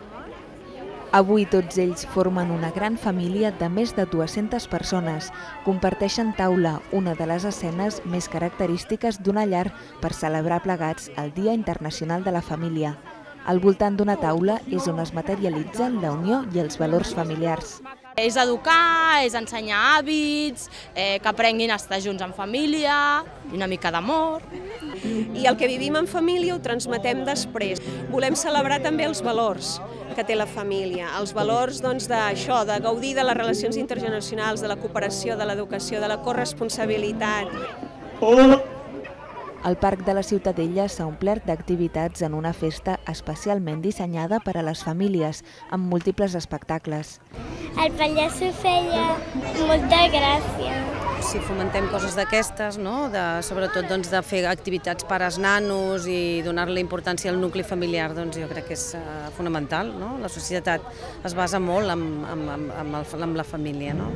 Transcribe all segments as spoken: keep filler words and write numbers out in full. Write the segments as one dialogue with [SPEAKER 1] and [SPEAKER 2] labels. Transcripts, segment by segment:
[SPEAKER 1] Avui tots ells formen una gran família de més de dues-centes persones. Comparteixen taula, una de les escenes més característiques d'una llar per celebrar plegats el Dia Internacional de la Família. Al voltant d'una taula és on es materialitzen la unió i els valors familiars.
[SPEAKER 2] És educar, és ensenyar hàbits, eh, que aprenguin a estar junts en família, una mica d'amor.
[SPEAKER 3] I el que vivim en família ho transmetem després. Volem celebrar també els valors que té la família, els valors doncs, d'això, de gaudir de les relacions intergeneracionals, de la cooperació, de l'educació, de la corresponsabilitat.
[SPEAKER 1] El Parc de la Ciutadella s'ha omplert d'activitats en una festa especialment dissenyada per a les famílies, amb múltiples espectacles.
[SPEAKER 4] El pallasso feia molta gràcia.
[SPEAKER 5] Si fomentem coses d'aquestes, no? de, sobretot doncs, de fer activitats per als nanos i donar-li importància al nucli familiar, doncs, jo crec que és uh, fonamental. No? La societat es basa molt en, en, en, en, el, en la família. No?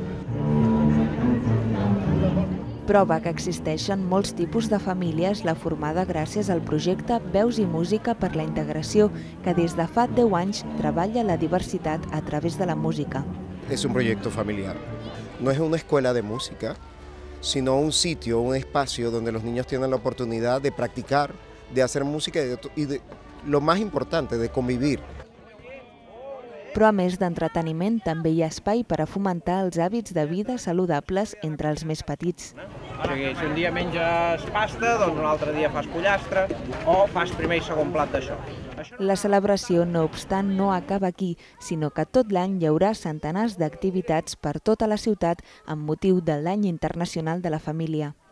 [SPEAKER 1] Prova que existeixen molts tipus de famílies la formada gràcies al projecte Veus i Música per la Integració, que des de fa deu anys treballa la diversitat a través de la música.
[SPEAKER 6] Es un proyecto familiar. No es una escuela de música, sino un sitio, un espacio donde los niños tienen la oportunidad de practicar, de hacer música y, de, y de, lo más importante, de convivir.
[SPEAKER 1] Però a més d'entreteniment també hi ha espai per a fomentar els hàbits de vida saludables entre els més petits.
[SPEAKER 7] O sigui, si un dia menges pasta, doncs un altre dia fas pollastre o fas primer i segon plat d'això.
[SPEAKER 1] La celebració, no obstant, no acaba aquí, sinó que tot l'any hi haurà centenars d'activitats per tota la ciutat amb motiu de l'Any Internacional de la Família.